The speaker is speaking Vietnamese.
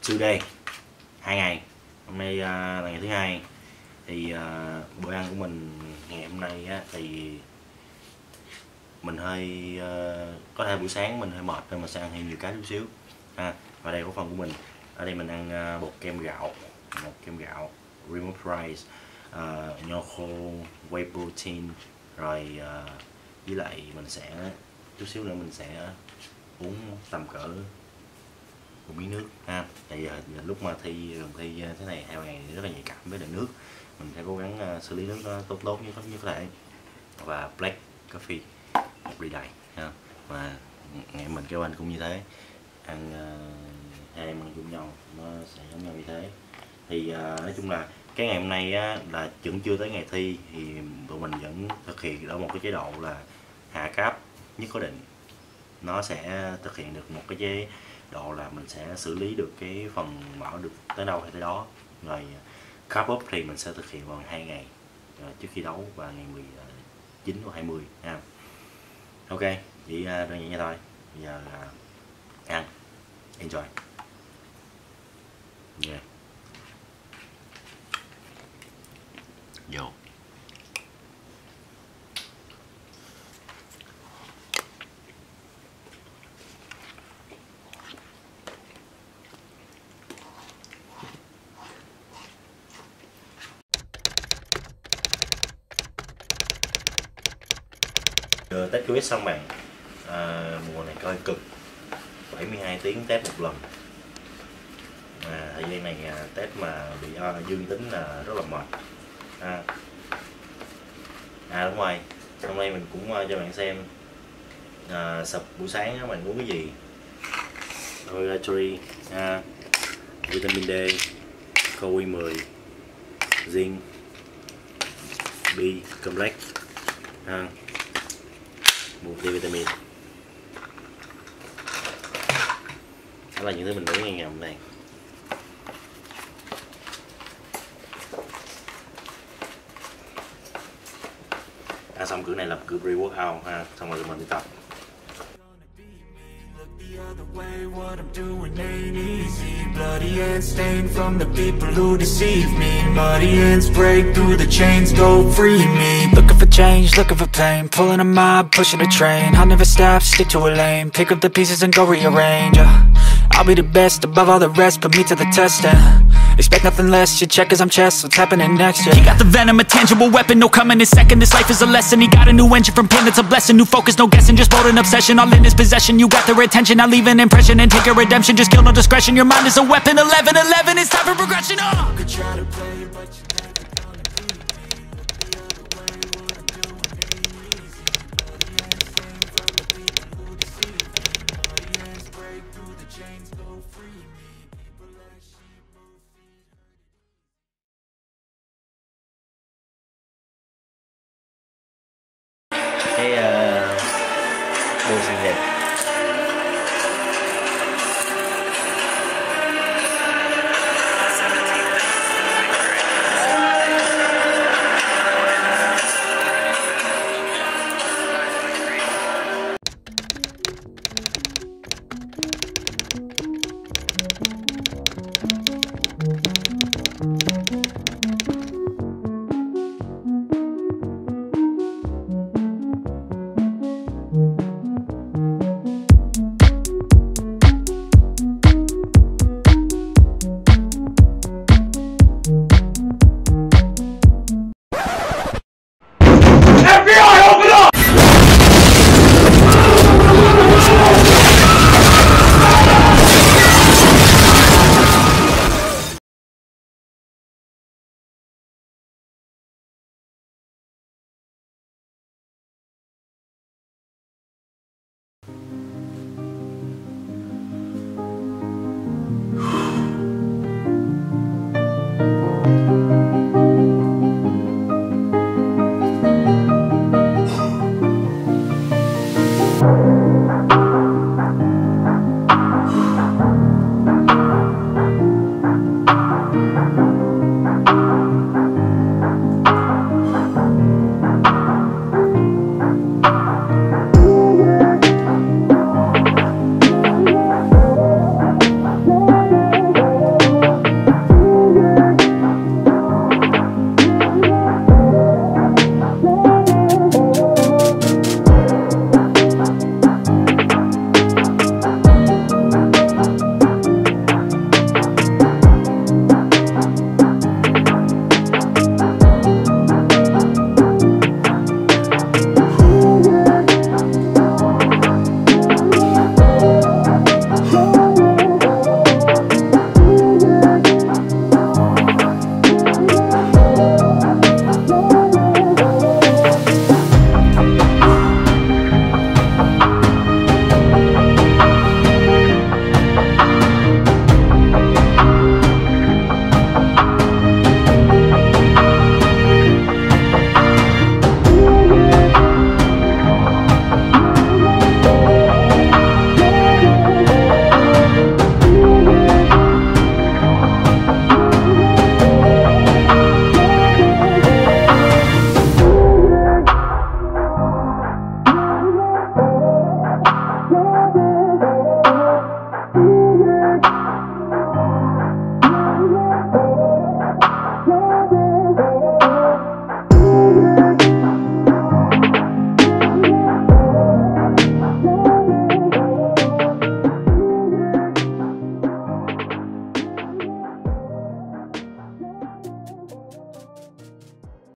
Today 2 ngày. Hôm nay là ngày thứ hai. Thì bữa ăn của mình ngày hôm nay á, thì mình hơi có thể buổi sáng mình hơi mệt nên mình sẽ ăn hơi nhiều cá chút xíu. Và đây có phần của mình. Ở đây mình ăn bột kem gạo, một kem gạo, remote rice, nho khô, whey protein, rồi với lại mình sẽ chút xíu nữa mình sẽ uống tầm cỡ một miếng nước ha. Tại giờ lúc mà gần thi thế này 2 ngày rất là nhạy cảm với lại nước, mình sẽ cố gắng xử lý nước nó tốt nhất có thể. Và black coffee một ly đầy ha. Và ngày mình kêu anh cũng như thế, ăn hai em ăn chung nhau nó sẽ giống nhau như thế. Thì nói chung là cái ngày hôm nay á, là vẫn chưa tới ngày thi thì tụi mình vẫn thực hiện ở một cái chế độ là hạ cáp nhất có định. Nó sẽ thực hiện được một cái chế độ là mình sẽ xử lý được cái phần mỡ được tới đâu hay tới đó. Rồi carb up thì mình sẽ thực hiện vào 2 ngày trước khi đấu và ngày 19 hoặc 20 ha. Ok, chỉ đơn giản như thôi. Bây giờ ăn, enjoy. Yeah. Vô. Test Quiz xong bạn. Mùa này coi cực, 72 tiếng test một lần. Thời gian này test mà bị dương tính là rất là mệt. Đúng rồi, hôm nay mình cũng cho bạn xem sập buổi sáng bạn uống cái gì. Omega-3, vitamin D, Q10, zinc, B complex, multivitamin. Đó là những thứ mình uống ngày hôm nay. Xong cửa này là cửa pre-workout ha, xong rồi mình đi tập. What I'm doing ain't easy. Bloody hands stained from the people who deceive me. Muddy hands break through the chains, go free me. Looking for change, looking for pain. Pulling a mob, pushing a train. I'll never stop, stick to a lane. Pick up the pieces and go rearrange. I'll be the best above all the rest, put me to the test and expect nothing less. You check as I'm chess, what's happening next? Yeah. He got the venom, a tangible weapon, no coming in second. This life is a lesson. He got a new engine from pain, it's a blessing. New focus, no guessing, just bold and obsession. All in his possession, you got their attention. I leave an impression and take your redemption. Just kill no discretion, your mind is a weapon. 11-11, it's time for progression. Could try to play, but you never gonna beat me. Look the other way, what I'm doing ain't easy. Bloody hands stained from the people who deceive me. Muddy hands break through the chains, go free me. People like sheep move feet. Cái đồ xinh đẹp.